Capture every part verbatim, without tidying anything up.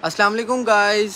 अस्सलाम वालेकुम गाइस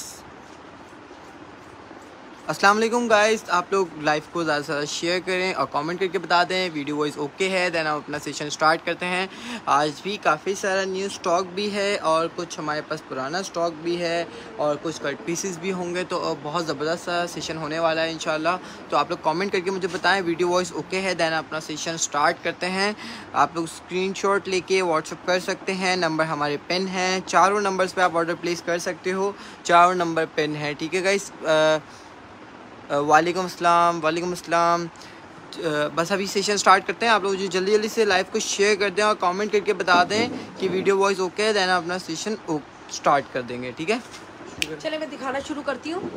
अस्सलाम वालेकुम गाइस आप लोग लाइव को ज़्यादा से ज़्यादा शेयर करें और कमेंट करके बता दें वीडियो वॉइस ओके है। देन हम अपना सेशन स्टार्ट करते हैं। आज भी काफ़ी सारा न्यू स्टॉक भी है और कुछ हमारे पास पुराना स्टॉक भी है और कुछ कट पीसेस भी होंगे, तो बहुत ज़बरदस्त सा सेशन होने वाला है इंशाल्लाह। तो आप लोग कमेंट करके मुझे बताएं वीडियो वॉइस ओके है। देन अपना सेशन स्टार्ट करते हैं। आप लोग स्क्रीनशॉट लेके व्हाट्सअप कर सकते हैं। नंबर हमारे पेन हैं, चारों नंबर्स पर आप ऑर्डर प्लेस कर सकते हो। चारों नंबर पेन है, ठीक है गाइस। वालेकुम अस्सलाम वालेकुम अस्सलाम। बस अभी सेशन स्टार्ट करते हैं। आप लोग जो जल्दी जल्दी से लाइव को शेयर कर दें और कमेंट करके बता दें कि वीडियो वॉइस ओके है। देन अपना सेशन स्टार्ट कर देंगे, ठीक है। चलिए मैं दिखाना शुरू करती हूँ।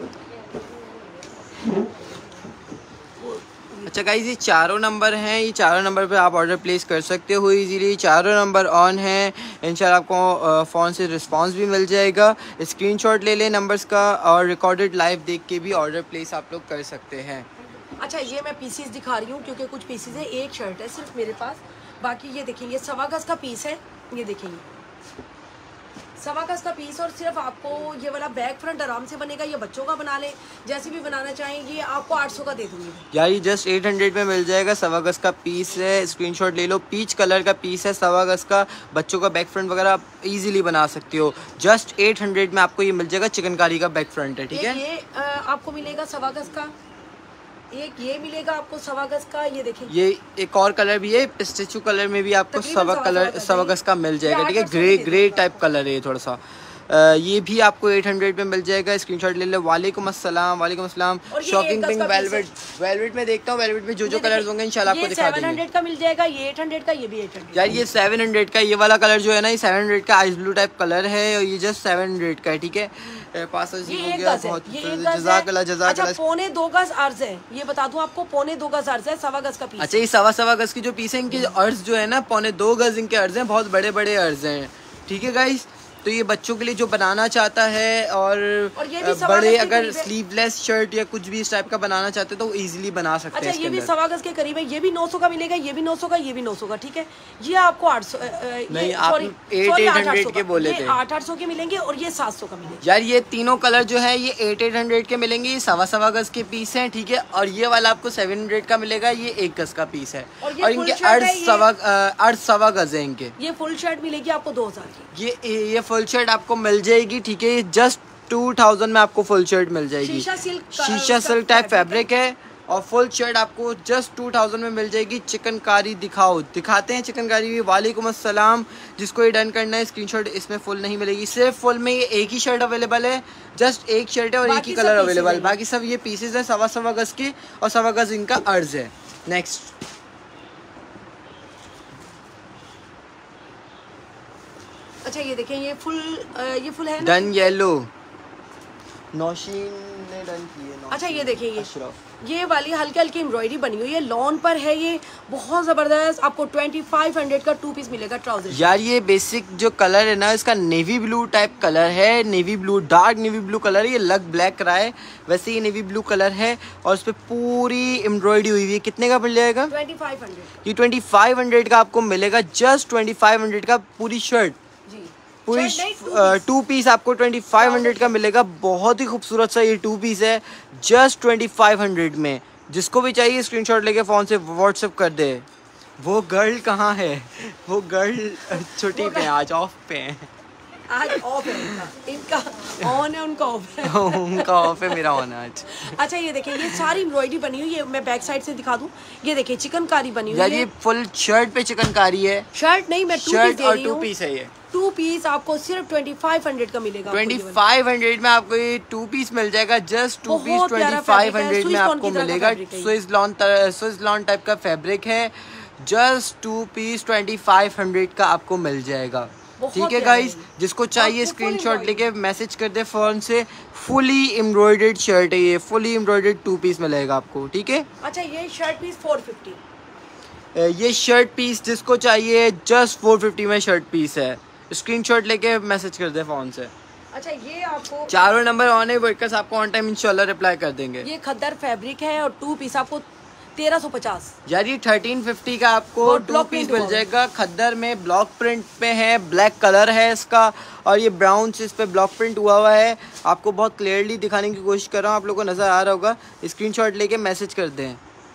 अच्छा गाइस, ये चारों नंबर हैं। ये चारों नंबर पे आप ऑर्डर प्लेस कर सकते हो इजीली। चारों नंबर ऑन है। इंशाल्लाह आपको फ़ोन से रिस्पांस भी मिल जाएगा। स्क्रीनशॉट ले लें नंबर्स का और रिकॉर्डेड लाइव देख के भी ऑर्डर प्लेस आप लोग कर सकते हैं। अच्छा, ये मैं पीसीस दिखा रही हूँ क्योंकि कुछ पीसीस है। एक शर्ट है सिर्फ मेरे पास, बाकी ये देखेंगे सवा गज का पीस है। ये देखेंगे सवा गज का पीस और सिर्फ आपको ये वाला बैक फ्रंट आराम से बनेगा। ये बच्चों का बना लें, जैसे भी बनाना चाहेंगे। आपको आठ सौ का दे दूंगी यार। ये जस्ट एट हंड्रेड में मिल जाएगा। सवा गज का पीस है, स्क्रीनशॉट ले लो। पीच कलर का पीस है, सवा गज का। बच्चों का बैक फ्रंट वगैरह आप इजीली बना सकते हो। जस्ट एट हंड्रेड में आपको ये मिल जाएगा। चिकनकारी का बैक फ्रंट है, ठीक है। ये आ, आपको मिलेगा सवा गज का। एक ये मिलेगा आपको सवा गज का। ये देखें, ये एक और कलर भी है, पिस्ताचियो कलर में भी आपको सवा कलर सवा गज का मिल जाएगा, ठीक है। ग्रे ग्रे टाइप कलर है ये थोड़ा सा। आ, ये भी आपको एट हंड्रेड में मिल जाएगा। स्क्रीनशॉट ले लो। वालेकुम अस्सलाम वालेकुम अस्सलाम। शॉकिंग पिंक वेलवेट वेलवेट में देखता हूँ। वेलवेट में जो जो कलर्स होंगे इंशाल्लाह आपको दिखा देंगे। सेवन हंड्रेड का मिल जाएगा, ये एट हंड्रेड का, ये भी एट हंड्रेड। यार ये सेवन हंड्रेड का ये वाला कलर जो है ना, ये सेवन हंड्रेड का आइस ब्लू टाइप कलर है और ये जस्ट सेवन हंड्रेड का है, ठीक है। पास हो गया बहुत। जज़ाकल्लाह जज़ाकल्लाह। पौने दो गज अर्ज है, ये बता दूं आपको, पौने दो गज अर्ज है, सवा गज का पीस। अच्छा, ये सवा सवा गज की जो पीस है, इनके अर्ज जो है ना पौने दो गज इनके अर्ज हैं। बहुत बड़े बड़े अर्ज हैं, ठीक है गाइस। तो ये बच्चों के लिए जो बनाना चाहता है और, और ये भी बड़े अगर स्लीवलेस शर्ट या कुछ भी इस टाइप का बनाना चाहते हैं तो इजीली बना सकते हैं। अच्छा, ये भी सवा गज के करीब है। ये भी नौ सौ का मिलेगा, ये भी नौ सौ का, ये भी नौ सौ का, ठीक है। ये आपको आठ सौ नहीं, आप एट एट हंड्रेड के बोले थे। आठ आठ सौ के मिलेंगे और ये सात सौ का मिलेगा। यार ये तीनों कलर जो है ये एट एट हंड्रेड के मिलेंगे। ये सवा सवा गज के पीस हैं, ठीक है। और ये वाला आपको सेवन हंड्रेड का मिलेगा। ये एक गज का पीस है और इनके अर्ज सवा अर्ज सवा गज है इनके। ये फुल शर्ट मिलेगी आपको दो हजार की। ये ये फुल शर्ट आपको मिल जाएगी, ठीक है। जस्ट टू थाउजेंड में आपको फुल शर्ट मिल जाएगी। शीशा सिल्क शीशा सिल्क टाइप फैब्रिक है और फुल शर्ट आपको जस्ट टू थाउजेंड में मिल जाएगी। चिकनकारी दिखाओ दिखाते हैं चिकनकारी भी। वालेकुम अस्सलाम। जिसको ये डन करना है स्क्रीनशॉट, इसमें फुल नहीं मिलेगी। सिर्फ फुल में ये एक ही शर्ट अवेलेबल है। जस्ट एक शर्ट है और एक ही कलर अवेलेबल। बाकी सब ये पीसेज है सवा सवा गज के और सवा गज इनका अर्ज है। नेक्स्ट, अच्छा ये देखें, ये फुल ये फुल है डन येलो। नौशीन ने डन की है। अच्छा ये देखिए, ये ये वाली हल्की हल्की एम्ब्रॉयडरी बनी हुई है, लॉन पर है। ये बहुत जबरदस्त। आपको ट्वेंटी फाइव हंड्रेड का टू पीस मिलेगा ट्राउजर। यार ये बेसिक जो कलर है ना, इसका नेवी ब्लू टाइप कलर है। Navy blue, dark navy blue colour है। ये लग ब्लैक रहा है, वैसे ये नेवी ब्लू कलर है और उस पर पूरी एम्ब्रॉयडरी हुई है। कितने का मिल जाएगा? Twenty five hundred. ये ट्वेंटी फाइव हंड्रेड का आपको मिलेगा। जस्ट ट्वेंटी फाइव हंड्रेड का पूरी शर्ट, पूरी टू पीस आपको ट्वेंटी फाइव हंड्रेड का मिलेगा। बहुत ही खूबसूरत सा ये टू पीस है, जस्ट ट्वेंटी फाइव हंड्रेड में। जिसको भी चाहिए स्क्रीनशॉट लेके फ़ोन से व्हाट्सएप कर दे। वो गर्ल कहाँ है? वो गर्ल छुट्टी पे, आज ऑफ पे है। आज ऑफ है इनका, इनका ऑन है, उनका ऑफ है। उनका ऑफ है, मेरा ऑन है आज। अच्छा ये देखिए, ये सारी एम्ब्रॉयडरी बनी हुई है। मैं बैक साइड से दिखा दूं। ये देखिए चिकनकारी बनी हुई है। ये फुल शर्ट पे चिकनकारी है। शर्ट नहीं, मैं टू शर्ट पीस दे और रही टू हूं। पीस है। ये टू पीस आपको सिर्फ ट्वेंटी फाइव हंड्रेड का मिलेगा। ट्वेंटी फाइव हंड्रेड में आपको ये टू पीस मिल जाएगा। Just two piece twenty five hundred में आपको मिलेगा। Swiss lawn Swiss lawn type का फैब्रिक है। Just two piece twenty five hundred का आपको मिल जाएगा, ठीक है गाइस। जिसको चाहिए स्क्रीनशॉट लेके मैसेज कर दे फ़ोन से। फुली एम्ब्रॉयडर्ड शर्ट है ये, फुली एम्ब्रॉयडर्ड टू पीस मिलेगा आपको, ठीक है। अच्छा ये शर्ट पीस फोर फिफ्टी। ये शर्ट पीस जिसको चाहिए जस्ट फोर फिफ्टी में शर्ट पीस है। स्क्रीनशॉट लेके मैसेज कर दे फ़ोन से। अच्छा ये आपको चारों नंबर ऑन है, वर्कर्स आपको ऑन टाइम इंशाल्लाह रिप्लाई कर देंगे। ये खद्दर फैब्रिक है और टू पीस आपको तेरह सौ पचास। यार ये थर्टीन फिफ्टी का आपको टू पीस मिल जाएगा। खद्दर में ब्लॉक प्रिंट पे है, ब्लैक कलर है इसका और ये ब्राउन से इस पे ब्लॉक प्रिंट हुआ हुआ है। आपको बहुत क्लियरली दिखाने की कोशिश कर रहा हूँ, आप लोगों को नजर आ रहा होगा। स्क्रीनशॉट लेके मैसेज कर दें।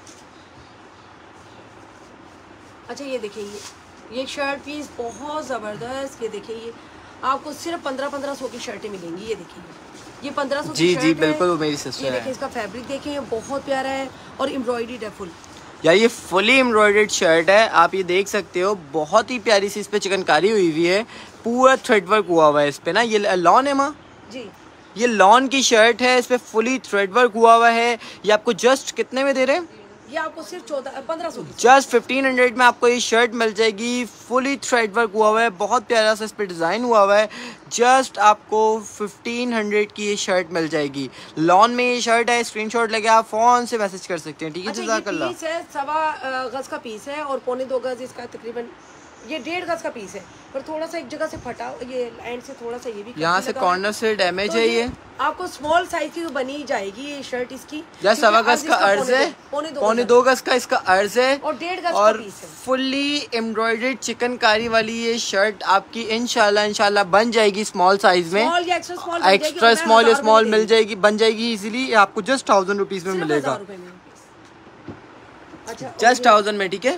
अच्छा ये देखिए, ये ये शर्ट पीस बहुत ज़बरदस्त। ये देखिए, ये आपको सिर्फ पंद्रह पंद्रह सौ की शर्टें मिलेंगी। ये देखिए, ये पंद्रह सौ जी जी बिल्कुल, वो मेरी सिस्टर है। है। देखिए इसका फैब्रिक देखिए, बहुत प्यारा है और एम्ब्रॉयडर्ड है फुल। यार ये फुली एम्ब्रॉयडर्ड शर्ट है, आप ये देख सकते हो। बहुत ही प्यारी सी इस पे चिकनकारी हुई हुई है, पूरा थ्रेड वर्क हुआ हुआ है इस पे ना। ये लॉन है माँ जी, ये लॉन की शर्ट है, इस पे फुली थ्रेड वर्क हुआ हुआ है। ये आपको जस्ट कितने में दे रहे हैं? ये आपको सिर्फ चौदह पंद्रह सौ जस्ट फिफ्टीन हंड्रेड में आपको ये शर्ट मिल जाएगी। फुली थ्रेड वर्क हुआ हुआ है, बहुत प्यारा सा इस पे डिज़ाइन हुआ हुआ है। जस्ट आपको फिफ्टीन हंड्रेड की ये शर्ट मिल जाएगी। लॉन में ये शर्ट है, स्क्रीनशॉट लेके आप फोन से मैसेज कर सकते हैं। ठीक है, अच्छा, जज़ाकल्लाह। ये पीस है सवा गज का पीस है और पौने दो गज इसका तकरीबन, ये डेढ़ गज का पीस है पर थोड़ा सा एक जगह से फटा, ये एंड से थोड़ा सा ये भी यहाँ से कॉर्नर से डैमेज तो है। ये आपको स्मॉल साइज की बनी जाएगी ये शर्ट इसकी। यार सवा गज का अर्ज है, पौने दो गज का इसका अर्ज है और डेढ़ गज और का पीस है। फुल्ली एम्ब्रॉयडर्ड चिकनकारी वाली ये शर्ट आपकी इंशाल्लाह इंशाल्लाह बन जाएगी स्मॉल साइज में। स्मॉल या एक्स्ट्रा स्मॉल, एक्स्ट्रा स्मॉल या स्मॉल मिल जाएगी, बन जाएगी इजीली। आपको जस्ट थाउजेंड रुपीज में मिलेगा, जस्ट थाउजेंड में। ठीक है,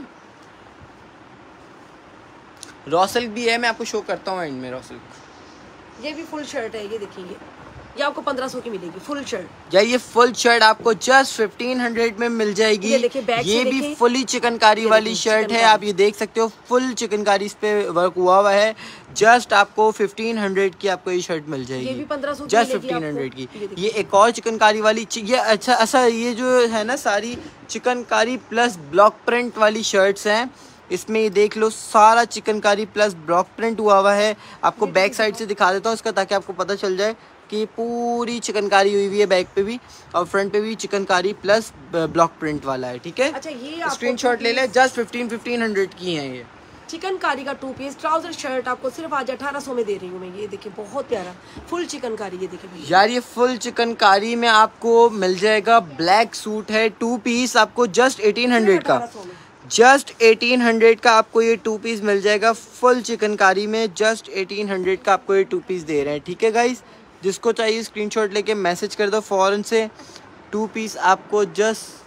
रॉ सिल्क भी है, मैं आपको शो करता हूँ एंड में। रॉ सिल्क ये भी फुल शर्ट है, ये देखिए, ये ये आपको पंद्रह सौ की मिलेगी फुल शर्ट। या ये फुल शर्ट आपको जस्ट फिफ्टीन हंड्रेड में मिल जाएगी। ये, देखिए, बैक ये से भी देखिए, फुली चिकनकारी वाली शर्ट है, आप ये देख सकते हो। फुल चिकनकारी इस पे वर्क हुआ हुआ है। जस्ट आपको फिफ्टीन हंड्रेड की आपको ये शर्ट मिल जाएगी, ये भी पंद्रह सौ जस्ट फिफ्टीन हंड्रेड की। ये एक और चिकनकारी वाली, ये अच्छा अच्छा ये जो है ना सारी चिकनकारी प्लस ब्लॉक प्रिंट वाली शर्ट्स हैं। इसमें ये देख लो, सारा चिकनकारी प्लस ब्लॉक प्रिंट हुआ हुआ है। आपको बैक साइड से दिखा देता हूँ इसका, ताकि आपको पता चल जाए कि पूरी चिकनकारी हुई हुई है बैक पे भी और फ्रंट पे भी चिकनकारी प्लस ब्लॉक प्रिंट वाला है। ठीक है, अच्छा ये स्क्रीनशॉट ले ले। जस्ट फिफ्टीन फिफ्टीन हंड्रेड की है ये चिकनकारी का टू पीस ट्राउजर शर्ट आपको सिर्फ आज अठारह सौ में दे रही हूँ मैं। ये देखिए, बहुत प्यारा फुल चिकनकारी। ये देखिए यार, ये फुल चिकनकारी में आपको मिल जाएगा। ब्लैक सूट है, टू पीस आपको जस्ट एटीन हंड्रेड का, जस्ट एटीन हंड्रेड का आपको ये टू पीस मिल जाएगा। फुल चिकनकारी में जस्ट एटीन हंड्रेड का आपको ये टू पीस दे रहे हैं। ठीक है गाइस, जिसको चाहिए स्क्रीनशॉट लेके मैसेज कर दो फौरन से। टू पीस आपको जस्ट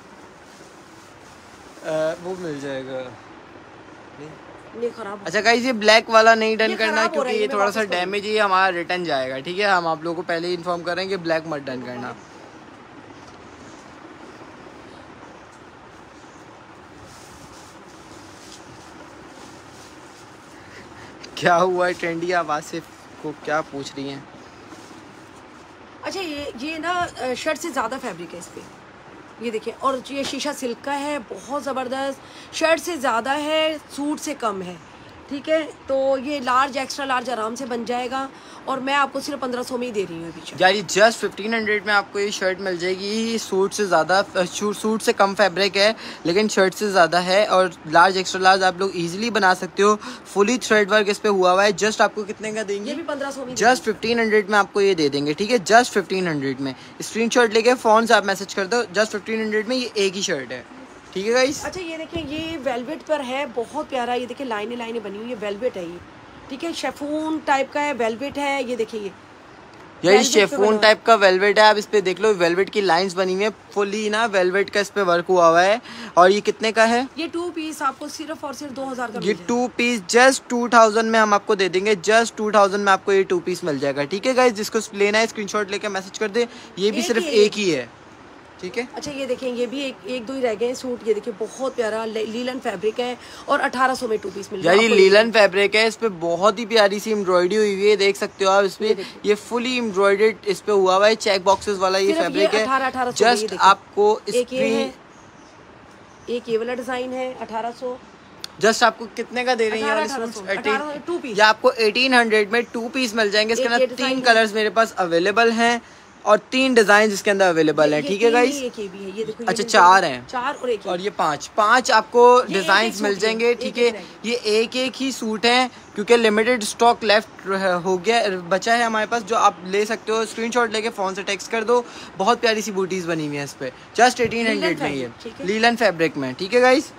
वो मिल जाएगा। नहीं खराब। अच्छा गाइस, ये ब्लैक वाला नहीं डन करना क्योंकि ये ये थोड़ा सा डैमेज है, हमारा रिटर्न जाएगा। ठीक है, हम आप लोगों को पहले ही इन्फॉर्म करेंगे, ब्लैक मत डन करना। क्या हुआ है? ट्रेंडी आवाज से को क्या पूछ रही हैं? अच्छा, ये ये ना शर्ट से ज़्यादा फैब्रिक है इस पे, ये देखिए। और ये शीशा सिल्क का है, बहुत ज़बरदस्त। शर्ट से ज़्यादा है, सूट से कम है। ठीक है, तो ये लार्ज एक्स्ट्रा लार्ज आराम से बन जाएगा और मैं आपको सिर्फ पंद्रह सौ में ही दे रही हूँ अभी। यार ये जस्ट फिफ्टीन हंड्रेड में आपको ये शर्ट मिल जाएगी। सूट से ज़्यादा, सूट से कम फैब्रिक है लेकिन शर्ट से ज़्यादा है और लार्ज एक्स्ट्रा लार्ज आप लोग इजीली बना सकते हो। फुली थ्रेड वर्क इस पे हुआ हुआ है। जस्ट आपको कितने का देंगे? ये भी पंद्रह सौ में, जस्ट फिफ्टीन हंड्रेड में आपको ये दे देंगे। ठीक है, जस्ट फिफ्टीन हंड्रेड में। स्क्रीनशॉट लेके फ़ोन से आप मैसेज कर दो। जस्ट फिफ्टीन हंड्रेड में ये एक ही शर्ट है। ठीक है गाइस। अच्छा ये देखिए, ये वेलवेट पर है, बहुत प्यारा। ये देखिए, लाइनें लाइनें बनी हुई है, वेलवेट है ये। ठीक है, शेफून टाइप का है, वेलवेट है। ये देखिए, ये यही शेफून टाइप का वेलवेट है। आप इस पे देख लो, वेलवेट की लाइंस बनी हुई है। फुली ना वेलवेट का इस पे वर्क हुआ हुआ है। और ये कितने का है? ये टू पीस आपको सिर्फ और सिर्फ दो हजार का। ये two piece just two thousand में हम आपको दे देंगे। जस्ट टू थाउजेंड में आपको ये टू पीस मिल जाएगा। ठीक है गाइस, जिसको लेना है स्क्रीनशॉट लेके मैसेज कर दे। ये भी सिर्फ एक ही है। ठीक है, अच्छा ये देखें, ये भी एक एक दो ही रह गए सूट। ये देखिए, बहुत प्यारा लीलन फैब्रिक है और अठारह सौ में टू पीस मिल जाएगा। ये लीलन फैब्रिक है, इस पे बहुत ही प्यारी सी एम्ब्रॉयडरी हुई हुई है, देख सकते हो आप। इस पे ये फुली एम्ब्रॉयडर्ड इस पे हुआ हुआ है, चेक बॉक्सेस वाला ये फैब्रिक है। जस्ट आपको एक ये है, एक ये वाला डिजाइन है अठारह सौ। जस्ट आपको कितने का दे रही है? टू पीस ये आपको एटीन हंड्रेड में टू पीस मिल जाएंगे। इसके अंदर तीन कलर्स मेरे पास अवेलेबल हैं और तीन डिजाइन इसके अंदर अवेलेबल हैं। ठीक है गाइस, अच्छा चार हैं, चार और एक और ये पांच पांच आपको डिजाइन मिल जाएंगे। ठीक है, ये एक एक ही सूट हैं क्योंकि लिमिटेड स्टॉक लेफ्ट हो गया बचा है हमारे पास, जो आप ले सकते हो। स्क्रीनशॉट लेके फोन से टेक्स्ट कर दो। बहुत प्यारी सी बूटीज बनी हुई है इस पे, जस्ट एटीन हंड्रेड में ये लीलन फैब्रिक में। ठीक है गाइस,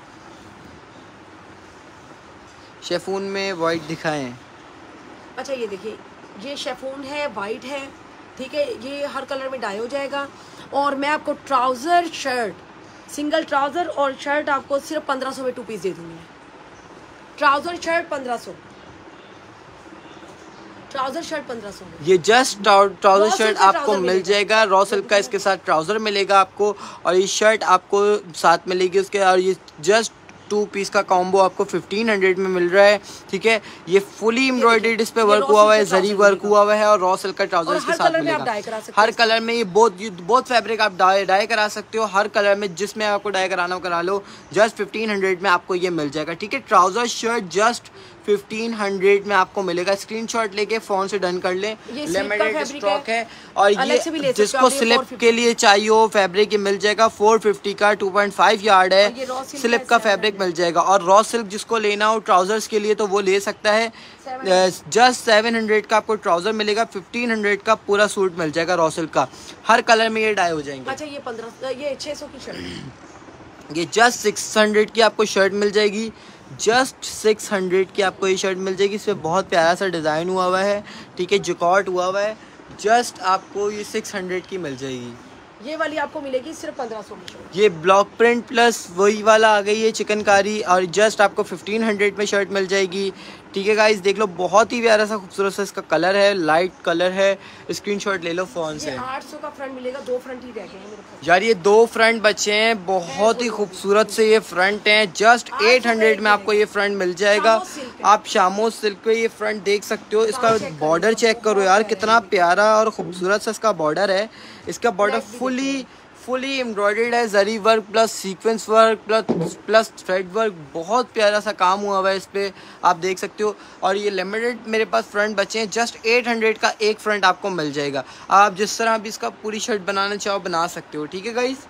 शेफून में वाइट दिखाएं। अच्छा ये देखिए, ये शेफून है, वाइट है। ठीक है, ये हर कलर में डाई हो जाएगा। और मैं आपको ट्राउजर शर्ट, सिंगल ट्राउजर और शर्ट आपको सिर्फ पंद्रह सौ में टू पीस दे दूंगी। ट्राउजर शर्ट पंद्रह सौ, ट्राउजर शर्ट पंद्रह सौ। ये जस्ट ट्राउजर शर्ट आपको मिल जाएगा, रॉ सिल्क का इसके साथ ट्राउजर मिलेगा आपको, और ये शर्ट आपको साथ मिलेगी उसके। और ये जस्ट टू पीस का कॉम्बो आपको फिफ्टीन हंड्रेड में मिल रहा है। ठीक है, ये फुली एम्ब्रॉयडर्ड इस पे वर्क हुआ हुआ है, जरी वर्क हुआ हुआ है, और रॉ सिल्क का ट्राउजर इसके साथ मिलेगा। हर कलर में ये बहुत बहुत फैब्रिक आप डाई डाई करा सकते हो, हर कलर में जिसमें आपको डाई कराना हो करा लो। जस्ट फिफ्टीन हंड्रेड में आपको ये मिल जाएगा। ठीक है, trouser shirt just fifteen hundred में आपको मिलेगा। स्क्रीनशॉट लेके फोन से डन कर लें, लिमिटेड स्टॉक है। और ये जिसको स्लिप के लिए चाहिए हो फैब्रिक, ये मिल जाएगा। फोर फिफ्टी का टू पॉइंट फाइव यार्ड है, स्लिप का फैब्रिक मिल जाएगा। और रॉ सिल्क जिसको लेना हो ट्राउजर्स के लिए तो वो ले सकता है। जस्ट सेवन हंड्रेड का आपको ट्राउजर मिलेगा, फिफ्टीन हंड्रेड का पूरा सूट मिल जाएगा रॉ सिल्क का। हर कलर में ये डाई हो जाएंगे। अच्छा ये पंद्रह, ये छह सौ की शर्ट, ये जस्ट सिक्स हंड्रेड की आपको शर्ट मिल जाएगी। जस्ट सिक्स हंड्रेड की आपको ये शर्ट मिल जाएगी। इसमें बहुत प्यारा सा डिज़ाइन हुआ हुआ है। ठीक है, जिकॉट हुआ हुआ है। जस्ट आपको ये सिक्स हंड्रेड की मिल जाएगी। ये वाली आपको मिलेगी सिर्फ पंद्रह सौ की। ये ब्लॉक प्रिंट प्लस वही वाला आ गई है चिकनकारी, और जस्ट आपको फिफ्टीन हंड्रेड में शर्ट मिल जाएगी। ठीक है गाइस, देख लो बहुत ही प्यारा सा खूबसूरत सा इसका कलर है, लाइट कलर है। स्क्रीनशॉट ले लो फोन से। आठ सौ का फ्रंट मिलेगा, दो फ्रंट ही रह गए हैं मेरे पास। यार ये दो फ्रंट बचे हैं, बहुत ही खूबसूरत से ये फ्रंट हैं। जस्ट एट हंड्रेड में आपको ये फ्रंट मिल जाएगा। आप शामो सिल्क पे ये फ्रंट देख सकते हो। इसका बॉर्डर चेक करो यार, कितना प्यारा और खूबसूरत सा इसका बॉर्डर है। इसका बॉर्डर फुली फुली एम्ब्रॉयडर्ड है, zari work plus sequence work plus plus thread work. बहुत प्यारा सा काम हुआ हुआ है इस पे, आप देख सकते हो। और ये लिमिटेड मेरे पास फ्रंट बचे हैं। जस्ट एट हंड्रेड का एक फ्रंट आपको मिल जाएगा। आप जिस तरह भी इसका पूरी शर्ट बनाना चाहो बना सकते हो। ठीक है गाइस,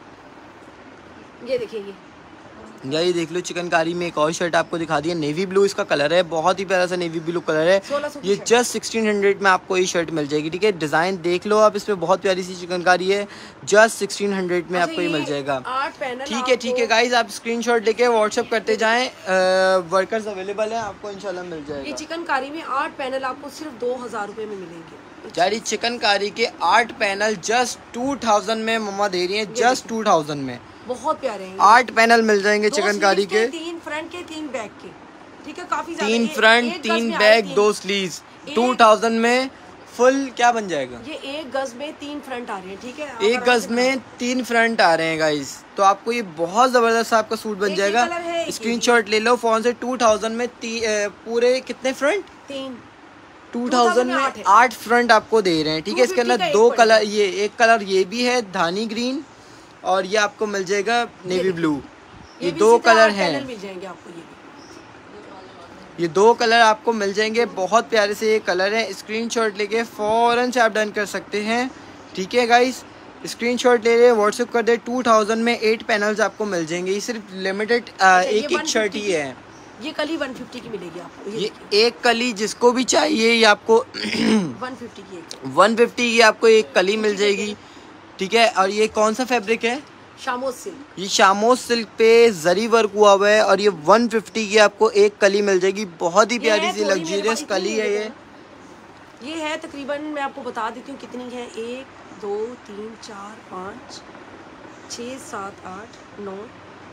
ये देखिए, या ये देख लो चिकनकारी में एक और शर्ट आपको दिखा दी है, नेवी ब्लू इसका कलर है, बहुत ही प्यारा सा नेवी ब्लू कलर है। ये जस्ट सिक्सटीन हंड्रेड में आपको ये शर्ट मिल जाएगी। ठीक है, डिजाइन देख लो आप, इसमें बहुत प्यारी सी चिकनकारी है। जस्ट सिक्सटीन हंड्रेड में आपको ये मिल जाएगा। ठीक है ठीक है गाइज, आप स्क्रीनशॉट लेके व्हाट्सएप करते जाएं, वर्कर्स अवेलेबल है, आपको इंशाल्लाह मिल जाएगा। ये चिकनकारी में आठ पैनल आपको सिर्फ दो हजार रुपए में मिलेंगे। यार चिकनकारी के आठ पैनल जस्ट टू थाउजेंड में मम्मा दे रही है, जस्ट टू थाउजेंड में बहुत प्यारे हैं। आठ पैनल मिल जाएंगे चिकनकारी के, तीन फ्रंट के तीन बैक के। ठीक है, काफी तीन फ्रंट तीन बैक दो स्लीव्स, टू थाउजेंड में फुल क्या बन जाएगा। ये एक गज में तीन फ्रंट आ रहे हैं। ठीक है, एक गज में तीन फ्रंट आ रहे हैं गाइस, तो आपको ये बहुत जबरदस्त आपका सूट बन जाएगा। स्क्रीनशॉट ले लो फोन से। टू थाउजेंड में पूरे कितने फ्रंट? तीन। टू थाउजेंड में आठ फ्रंट आपको दे रहे हैं। ठीक है, इसके अंदर दो कलर, ये एक कलर ये भी है धानी ग्रीन, और ये आपको मिल जाएगा नेवी ब्लू। ये, ये दो कलर हैं, मिल जाएंगे आपको। ये ये दो कलर आपको मिल जाएंगे, बहुत प्यारे से ये कलर हैं। स्क्रीनशॉट लेके फौरन से आप डन कर सकते हैं। ठीक है गाइस, स्क्रीनशॉट ले रहे व्हाट्सएप कर दे। टू थाउजेंड में एट पैनल्स आपको मिल जाएंगे। ये सिर्फ लिमिटेड एक एक शर्ट ही है। ये कली वन फिफ्टी की मिलेगी आपको। ये एक कली जिसको भी चाहिए ये आपको वन फिफ्टी की वन फिफ्टी की आपको एक कली मिल जाएगी। ठीक है, और ये कौन सा फैब्रिक है? शामोस सिल्क। ये शामोस सिल्क पे जरी वर्क हुआ हुआ है, और ये वन फिफ्टी की आपको एक कली मिल जाएगी। बहुत ही प्यारी सी लग्जरियस कली है ये। ये है तकरीबन, मैं आपको बता देती हूँ कितनी है। एक दो तीन चार पाँच छः सात आठ नौ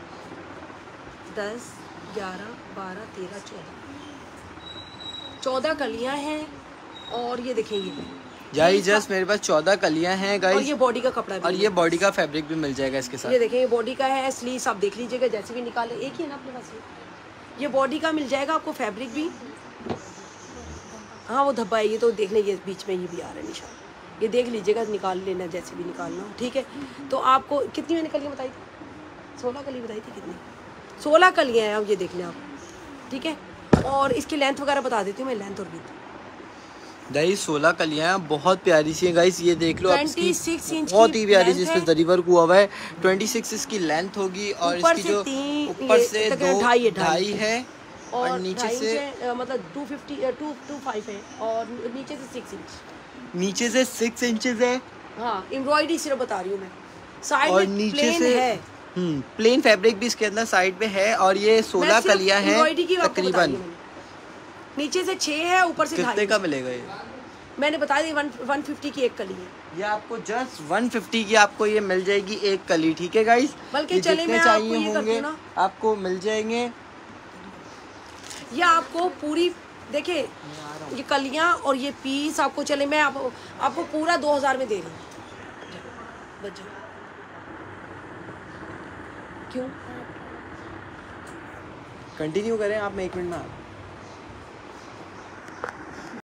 दस ग्यारह बारह तेरह चौदह चौदह कलियाँ हैं। और ये देखेंगे यारी जस्ट मेरे पास चौदह कलियां हैं गाइस। और ये बॉडी का कपड़ा भी, और ये बॉडी का फैब्रिक भी मिल जाएगा इसके साथ। ये देखें, ये बॉडी का है, स्लीव्स आप देख लीजिएगा, जैसे भी निकाले एक ही है ना अपने पास। ये बॉडी का मिल जाएगा आपको फैब्रिक भी। हाँ वो धब्बा है, ये तो देखने, ये बीच में ये भी आ रहा है निशान, ये देख लीजिएगा, निकाल लेना जैसे भी निकालना हो। ठीक है, तो आपको कितनी मैंने कलियाँ बताई थी? सोलह कली बताई थी। कितनी? सोलह कलियाँ हैं, अब ये देख लें आप। ठीक है, और इसकी लेंथ वगैरह बता देती हूँ मैं, लेंथ और विड्थ। गाइस सोलह कलियां बहुत प्यारी सी हैं गाइस, ये देख लो आप, इसकी छब्बीस इंच बहुत की ही प्यारी सी लेंथ इस पे है। जरी वर्क हुआ हुआ है। छब्बीस इसकी लेंथ होगी और ऊपर इसकी से जो तीन, ऊपर ये से तक दो ढाई है, ढाई है और और नीचे ढाई से इंच है, अ, मतलब two fifty two two five है और नीचे से सिक्स इंच। नीचे से सिक्स इंचेस है हाँ एम्ब्रॉयडरी सिर्फ बता रही हूँ मैं, साइड और में नीचे प्लेन से है। हम्म प्लेन फैब्रिक भी इसके अंदर साइड पे है और ये सोलह मैं सिर्फ कलियां हैं एम्ब्रॉयडरी की आपको बताई तकरीबन। है मैंने। नीचे से छः है, ऊपर से कितने ढाई का मिलेगा ये? मैंने बताया दी वन वन फिफ्टी की एक कली है। ये आपको जस्ट वन फिफ्टी की आपको ये मिल जाएगी एक कली, ठीक है गाइस। बल्कि चले मैं आपको ये करती हूँ ना, आपको मिल जाएंगे। ये आपको पूरी देखिए ये कलियां और ये पीस आपको चले मैं आप, आपको पूरा दो हजार में दे रही हूँ। बच जाओ। क्यों कंटिन्यू करें आप, मैं एक मिनट में